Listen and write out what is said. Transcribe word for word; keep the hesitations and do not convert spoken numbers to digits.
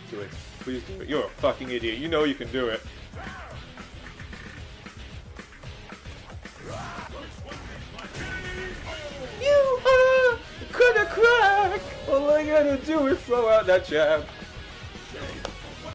do it. Please do it. You're a fucking idiot. You know you can do it. You are gonna crack! All I gotta do is throw out that jab.